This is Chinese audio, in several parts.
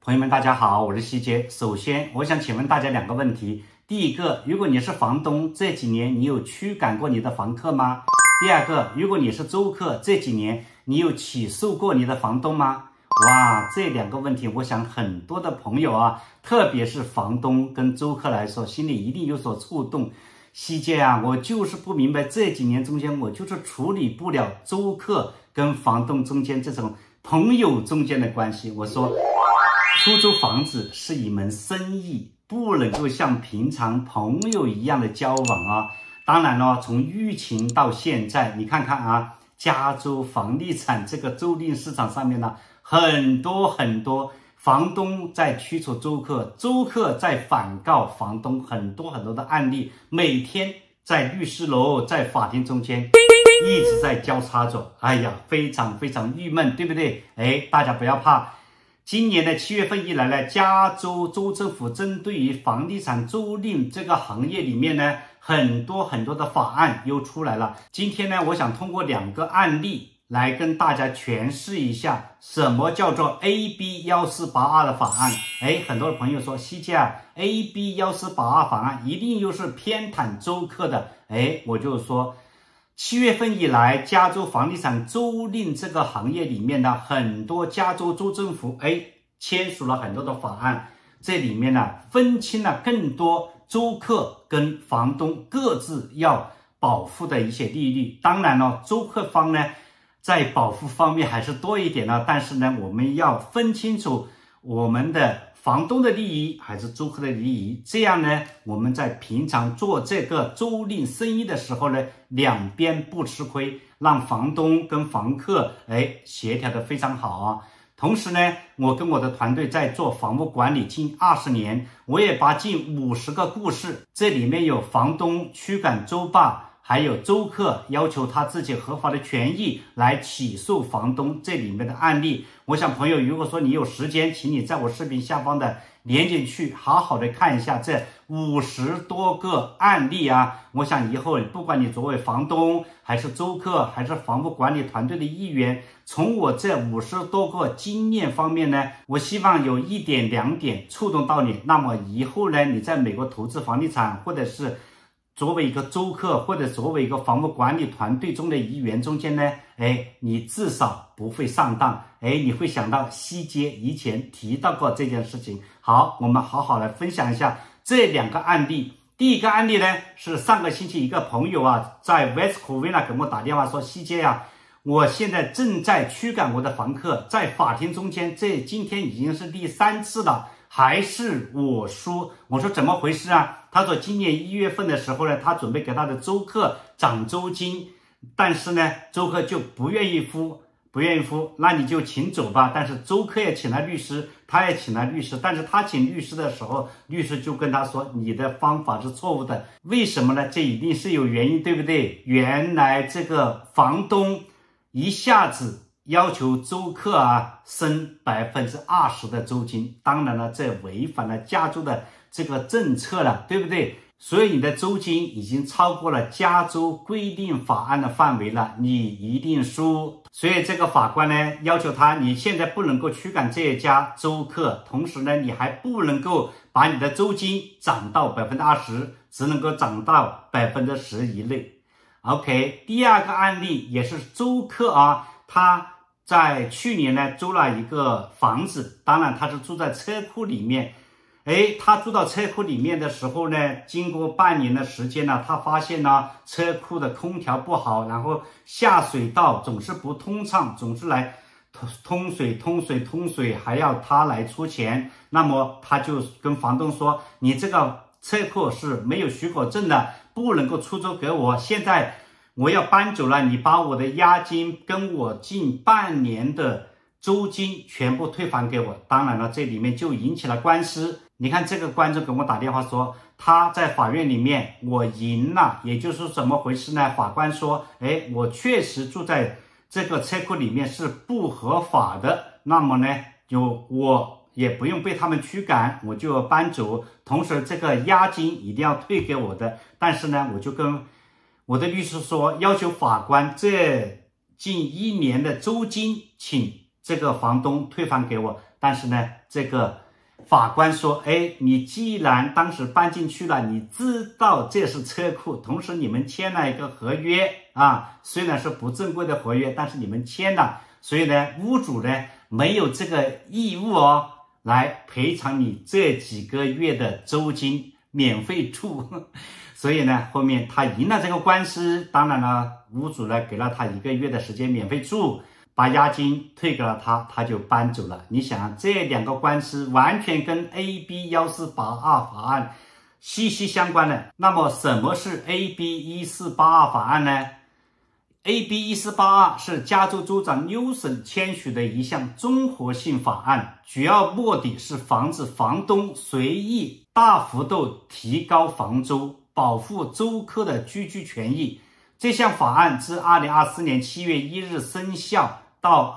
朋友们，大家好，我是希杰。首先，我想请问大家两个问题。第一个，如果你是房东，这几年你有驱赶过你的房客吗？第二个，如果你是租客，这几年你有起诉过你的房东吗？哇，这两个问题，我想很多的朋友啊，特别是房东跟租客来说，心里一定有所触动。希杰啊，我就是不明白这几年中间，我就是处理不了租客跟房东中间这种朋友中间的关系。我说，出租房子是一门生意，不能够像平常朋友一样的交往啊。当然了，从疫情到现在，你看看啊，加州房地产这个租赁市场上面呢，很多房东在驱逐租客，租客在反告房东，很多的案例，每天在律师楼、在法庭中间一直在交叉着。哎呀，非常郁闷，对不对？大家不要怕。今年的7月份以来呢，加州州政府针对于房地产租赁这个行业里面呢，很多的法案又出来了。今天呢，我想通过两个案例来跟大家诠释一下什么叫做 AB1482的法案。很多的朋友说，希杰啊， AB1482法案一定又是偏袒租客的。我就说7月份以来，加州房地产租赁这个行业里面呢，很多加州州政府签署了很多的法案，这里面呢分清了更多租客跟房东各自要保护的一些利益。当然了，租客方呢在保护方面还是多一点呢，但是呢，我们要分清楚我们的房东的利益还是租客的利益，这样呢，我们在平常做这个租赁生意的时候呢，两边不吃亏，让房东跟房客协调的非常好啊。同时呢，我跟我的团队在做房屋管理近20年，我也把近50个故事，这里面有房东驱赶租霸，还有租客要求他自己合法的权益来起诉房东，这里面的案例，我想朋友，如果说你有时间，请你在我视频下方的连进去好好的看一下这50多个案例啊。我想以后不管你作为房东还是租客还是房屋管理团队的一员，从我这50多个经验方面呢，我希望有1点2点触动到你。那么以后呢，你在美国投资房地产，或者是作为一个租客，或者作为一个房屋管理团队中的一员中间呢，你至少不会上当。你会想到希杰以前提到过这件事情。好，我们好好来分享一下这两个案例。第一个案例呢，是上个星期一个朋友啊，在 West Covina 给我打电话说，希杰啊，我现在正在驱赶我的房客，在法庭中间，这今天已经是第3次了，还是我输。我说怎么回事啊？他说今年1月份的时候呢，他准备给他的租客涨租金，但是呢，租客就不愿意付，那你就请走吧。但是租客也请了律师，他也请了律师，但是他请律师的时候，律师就跟他说，你的方法是错误的。为什么呢？这一定是有原因，对不对？原来这个房东一下子要求租客啊升20%的租金，当然了，这违反了加州的这个政策了，对不对？所以你的租金已经超过了加州规定法案的范围了，你一定输。所以这个法官呢要求他，你现在不能够驱赶这一家租客，同时呢，你还不能够把你的租金涨到20%，只能够涨到10%以内。OK， 第二个案例也是租客啊，他在去年呢租了一个房子，当然他是住在车库里面。他住到车库里面的时候呢，经过半年的时间呢，他发现呢车库的空调不好，然后下水道总是不通畅，总是来通水，还要他来出钱。那么他就跟房东说，你这个车库是没有许可证的，不能够出租给我，现在我要搬走了，你把我的押金跟我近半年的租金全部退还给我。当然了，这里面就引起了官司。你看这个观众给我打电话说，他在法院里面我赢了，也就是说怎么回事呢？法官说，我确实住在这个车库里面是不合法的，那么呢，我也不用被他们驱赶，我就要搬走，同时这个押金一定要退给我的。但是呢，我就跟我的律师说，要求法官这近1年的租金请这个房东退还给我。 但是呢，这个法官说，哎，你既然当时搬进去了，你知道这是车库，同时你们签了一个合约啊，虽然是不正规的合约，但是你们签了，所以呢，屋主呢没有这个义务哦，来赔偿你这几个月的租金，免费住。所以呢，后面他赢了这个官司，当然了，屋主呢给了他1个月的时间免费住，把押金退给了他，他就搬走了。你想，这2个官司完全跟 AB 1482法案息息相关的。那么什么是 AB 1482法案呢？ AB 1482是加州州长纽森签署的一项综合性法案，主要目的是防止房东随意大幅度提高房租，保护租客的居住权益。这项法案自2024年7月1日生效，到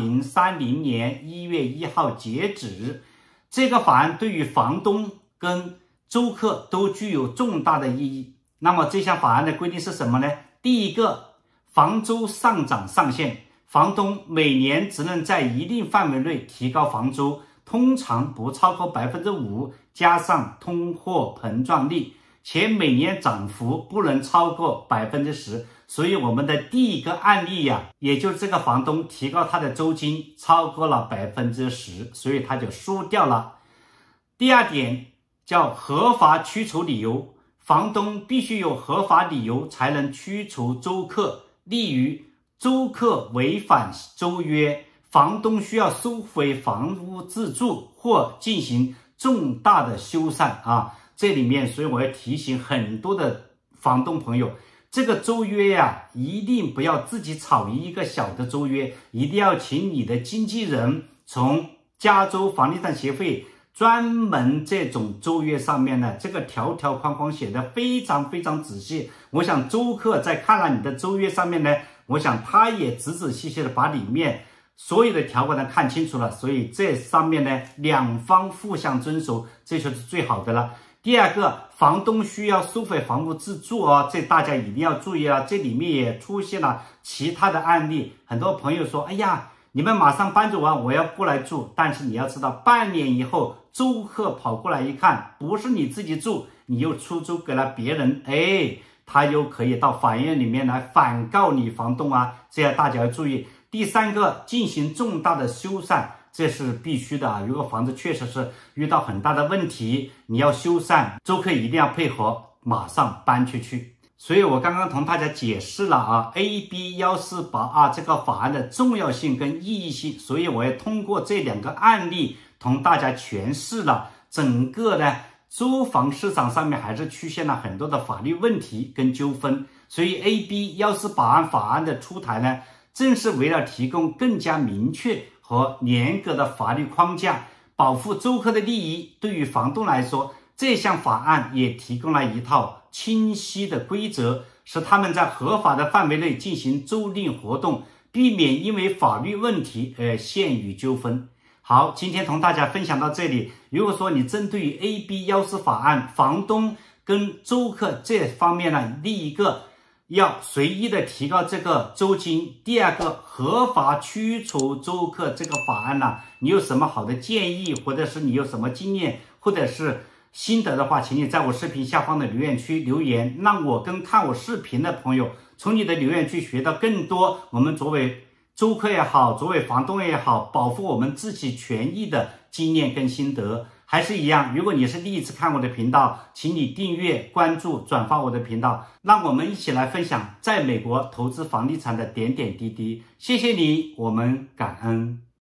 2030年1月1号截止。这个法案对于房东跟租客都具有重大的意义。那么这项法案的规定是什么呢？第一个，房租上涨上限，房东每年只能在一定范围内提高房租，通常不超过 5%， 加上通货膨胀率，且每年涨幅不能超过 10%。所以我们的第一个案例呀，也就是这个房东提高他的租金超过了 10%， 所以他就输掉了。第二点叫合法驱除理由，房东必须有合法理由才能驱除租客，例如租客违反租约，房东需要收回房屋自住或进行重大的修缮啊。这里面，所以我要提醒很多的房东朋友，这个租约呀，一定不要自己草拟一个小的租约，一定要请你的经纪人从加州房地产协会专门这种租约上面呢，这个条条框框写的非常非常仔细。我想租客在看了你的租约上面呢，我想他也仔仔细细的把里面所有的条款呢看清楚了，所以这上面呢2方互相遵守，这就是最好的了。第二个，房东需要收回房屋自住哦，这大家一定要注意啊。这里面也出现了其他的案例，很多朋友说，哎呀，你们马上搬走完，我要过来住。但是你要知道，半年以后，租客跑过来一看，不是你自己住，你又出租给了别人，哎，他又可以到法院里面来反告你房东啊，这样大家要注意。第三个，进行重大的修缮，这是必须的啊。如果房子确实是遇到很大的问题，你要修缮，租客一定要配合，马上搬出去。所以我刚刚同大家解释了啊 AB 1482这个法案的重要性跟意义性，所以我也通过这2个案例同大家诠释了整个呢租房市场上面还是出现了很多的法律问题跟纠纷。所以 AB 1482法案的出台呢，正是为了提供更加明确和严格的法律框架，保护租客的利益。对于房东来说，这项法案也提供了一套清晰的规则，使他们在合法的范围内进行租赁活动，避免因为法律问题而陷于纠纷。好，今天同大家分享到这里。如果说你针对于 AB 14法案，房东跟租客这方面呢，第一个要随意的提高这个租金，第二个合法驱除租客这个法案呢，你有什么好的建议，或者是你有什么经验，或者是心得的话，请你在我视频下方的留言区留言，让我跟看我视频的朋友从你的留言区学到更多我们作为租客也好，作为房东也好，保护我们自己权益的经验跟心得。还是一样，如果你是第一次看我的频道，请你订阅、关注、转发我的频道，让我们一起来分享在美国投资房地产的点点滴滴。谢谢你，我们感恩。